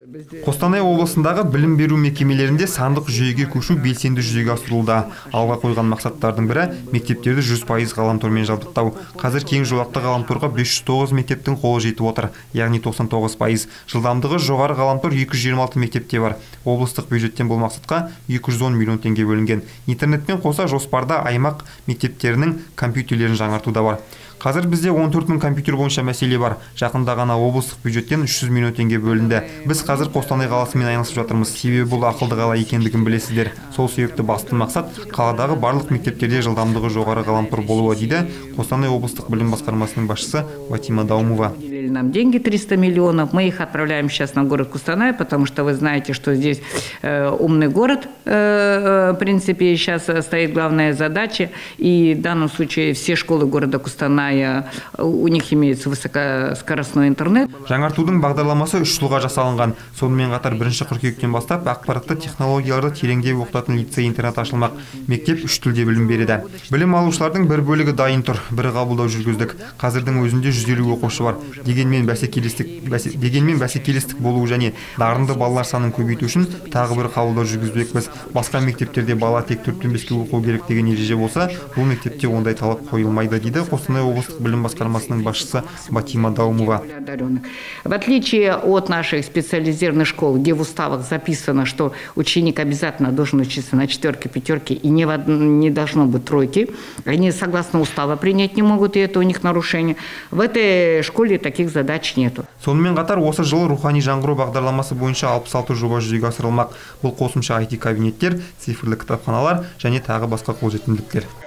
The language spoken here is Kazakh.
Қостанай облысындағы білім беру мекемелерінде сандық жүйеге көшу белсенді жүзеге асырылуда. Алға қойған мақсаттардың бірі мектептерді 100% ғаламтормен жабдықтау. Қазір кең жолақты ғаламторға 509 мектептің қолы жетіп отыр, яғни 99%. Жылдамдығы жоғары ғаламтор 226 мектепте бар. Облыстық бюджеттен бұл мақсатқа 210 миллион теңге бөлінген. Интернетпен қоса жоспарда аймақ мектептерінің компьютерлерін жаңарту да бар. Қазір бізде 14 мың компьютер бойынша мәселе бар. Жақында ғана облыстық бюджеттен 300 миллион теңге бөлінді. Біз қазір Қостанай қаласымен айналысып жатырмыз. Себебі бұл ақылды қала екендігін білесіздер. Сол себепті басты мақсат қаладағы барлық мектептерде жылдамдығы жоғары ғаламтор болуы, дейді Қостанай облыстық білім басқармасының басшысы Батима Даумова. Нам деньги 300 миллионов. Мы их отправляем сейчас на город Кустанай, потому что вы знаете, что здесь умный город, в принципе, сейчас стоит главная задача. И в данном случае все школы города Кустаная, у них имеется высокоскоростной интернет. Жаңартудың бағдарламасы 3 жылға жасалынған. Сонымен қатар 1 қыркүйектен бастап ақпаратты технологияларды тереңдеп оқытатын лицей интернат ашылмақ. Мектеп 3 тілде білім береді. Білім алушылардың бір бөлігі дайын тұр. Бір қабылдау жүргіздік. Қазірдің өзінде 150 оқушы бар. Дегенмен бәсекелестік болу және дарынды балалар санын көбейту үшін тағы бір қабылдау жүргізбекпіз. Басқа мектептерде бала тек 4-5-ке оқу керек деген ереже болса, бұл мектепте ондай талап қойылмайды, дейді Қостанай облыстық білім басқармасының басшысы Батима Даумова. В отличие от наших специализированных школ, где в уставах записано, что ученик обязательно должен учиться на 4-ке, 5-ке и не должно быть 3-ки, они согласно устава принять не могут, и это у них нарушение. В этой школе таких задач нету. Сонымен қатар осы жылы рухани жаңғыру бағдарламасы бойынша 66 жоба жүзеге асырылмақ. Бұл қосымша IT кабинеттер, цифрлы кітапханалар және тағы басқа қолжетімділіктер.